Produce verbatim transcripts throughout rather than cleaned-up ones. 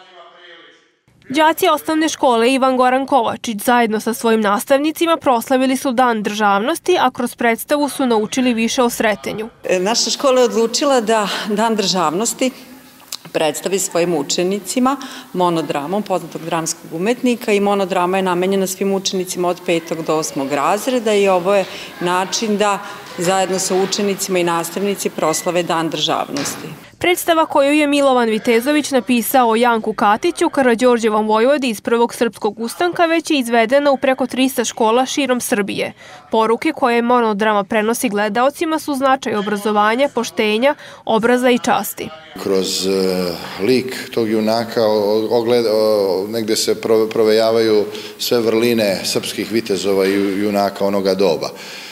Đaci osnovne škole Ivan Goran Kovačić zajedno sa svojim nastavnicima proslavili su Dan državnosti, a kroz predstavu su naučili više o Sretenju. Naša škola je odlučila da Dan državnosti predstavi svojim učenicima monodramom poznatog dramskog umetnika i monodrama je namenjena svim učenicima od petog do osmog razreda i ovo je način da zajedno sa učenicima i nastavnici proslave Dan državnosti. Predstava koju je Milovan Vitezović napisao o Janku Katiću, Karađorđevom vojvodi iz Prvog srpskog ustanka, već je izvedena u preko trista škola širom Srbije. Poruke koje monodrama prenosi gledaocima su značaj obrazovanja, poštenja, obraza i časti. Kroz lik tog junaka negde se provejavaju sve vrline srpskih vitezova i junaka onoga doba.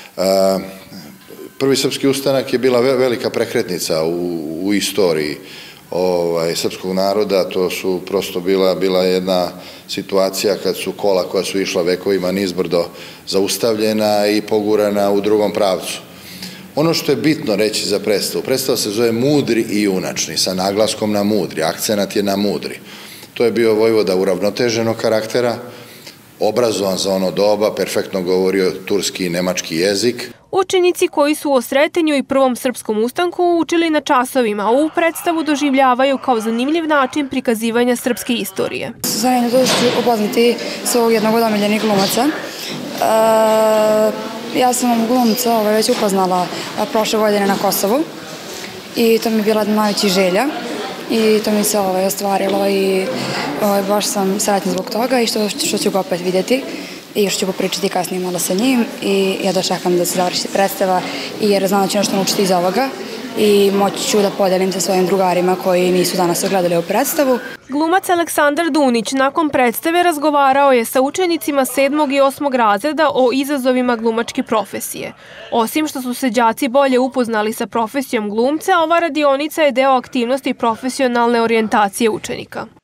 Prvi srpski ustanak je bila velika prekretnica u istoriji srpskog naroda. To su prosto bila jedna situacija kad su kola koja su išla vekovima nizbrdo zaustavljena i pogurana u drugom pravcu. Ono što je bitno reći za predstavu, predstava se zove Mudri i junačni, sa naglaskom na mudri, akcenat je na mudri. To je bio vojvoda uravnoteženog karaktera, obrazovan za ono doba, perfektno govorio turski i nemački jezik. Učenici koji su o Sretenju i Prvom srpskom ustanku učili na časovima, a ovu predstavu doživljavaju kao zanimljiv način prikazivanja srpske istorije. Zanimljivo to što ću upoznati svog jednog od omiljenih glumaca. Ja sam glumca već upoznala prošle godine na Kosovu i to mi je bila jedna najveća želja i to mi se ostvarilo i baš sam sretna zbog toga i što ću ga opet vidjeti i još ću popričati kasnije malo sa njim i ja dočekam da se završi predstava jer znam da ću nešto naučiti iz ovoga i moći ću da podelim sa svojim drugarima koji nisu danas ogledali ovu predstavu. Glumac Aleksandar Dunić nakon predstave razgovarao je sa učenicima sedmog i osmog razreda o izazovima glumačke profesije. Osim što su se đaci bolje upoznali sa profesijom glumca, ova radionica je deo aktivnosti profesionalne orijentacije učenika.